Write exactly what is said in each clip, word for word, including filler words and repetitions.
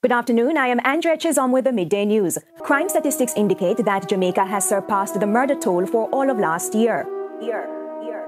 Good afternoon, I am Andrea Chisholm with the Midday News. Crime statistics indicate that Jamaica has surpassed the murder toll for all of last year. Year, year,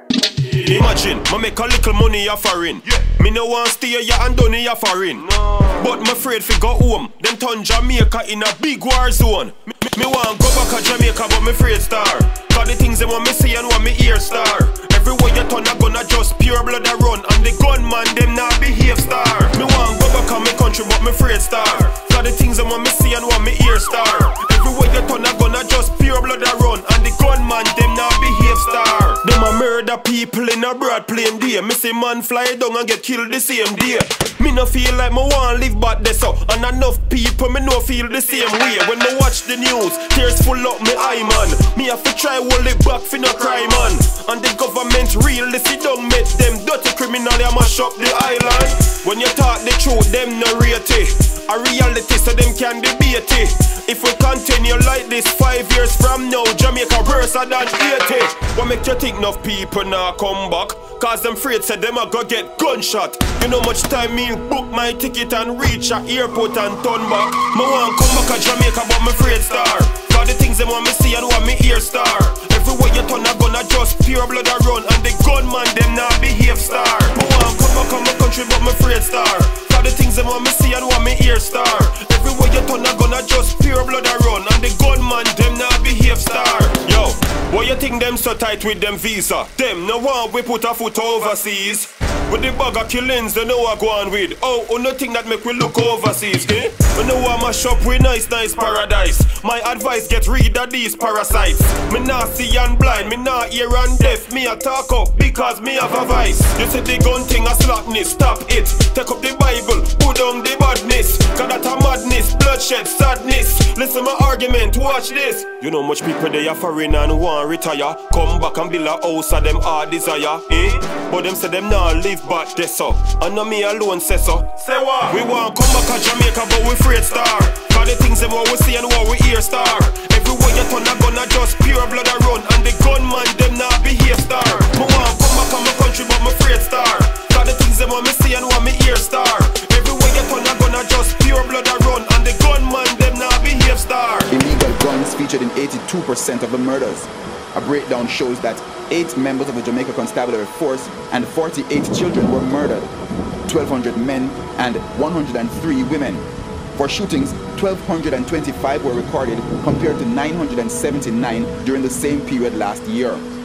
year. Imagine, I make a little money off foreign. Yeah. Me no want stay here and done here foreign. No. But me afraid fi go home, then turn Jamaica in a big war zone. Me, me, me want go back to Jamaica, but me afraid star. Cause the things they want me see and want me hear star. Everywhere you turn a gonna just pure blood a run, and the gunman them not behave star. Me want go back to my country, but me afraid star. Cause the things they want me see and want me hear star. Everywhere you turn a gonna just pure blood a run, and the gunman them not behave star. Them a murder people in a broad plain day. Me see man fly down and get killed the same day. Me no feel like me want live back there so, and enough people me no feel the same way. When me watch the news, tears full up me eye man. Me have to try hold it back for no crime man. And the government real, they sit down make them dirty criminal they mash up the island. When you talk the truth, them no rate it. A reality so them can debate it. If we continue like this five years from now, Jamaica worse than eighty. What make you think enough people now come back? Cause them afraid said them a go get gunshot. You know much time me book my ticket and reach a airport and turn back. Me want come back to Jamaica but me afraid star. Cause the things them want me see and want me hear star. Everywhere you turn a gonna just pure blood a run, and the gunman them not behave star. Me want come back to my country but me afraid star. Cause the things them want me see and want me hear star. Everywhere you turn a gonna just pure blood a run, and the gunman them not behave star. Yo, why you think them so tight with them visa? Them no want we put a foot overseas. With the bag of killings, they know I go on with. Oh, oh, nothing that make we look overseas, eh? We know I mash up with nice, nice paradise. My advice, get rid of these parasites. Me not see and blind, me not hear and deaf. Me a talk up because me have a vice. You say the gun thing a slackness, stop it. Take up the Bible, put down the badness. Cause that a madness, bloodshed, sadness. Listen my argument, watch this. You know much people they are foreign and want retire. Come back and build a house of them heart desire, eh? But them say them not live back there so, and not me alone say so. Say what? We want come back to Jamaica but we afraid star. Cause the things them what we see and what we hear star. Everywhere you turn a gonna just pure blood a run, and the gunman them not behave star. Me want come back to my country but me afraid star. Cause the things them what me see and what me hear star. Everywhere you turn a gonna just pure blood a run, and the gunman them not behave star. Illegal guns featured in eighty-two percent of the murders. A breakdown shows that eight members of the Jamaica Constabulary Force and forty-eight children were murdered, twelve hundred men and one hundred three women. For shootings, twelve twenty-five were recorded compared to nine hundred seventy-nine during the same period last year.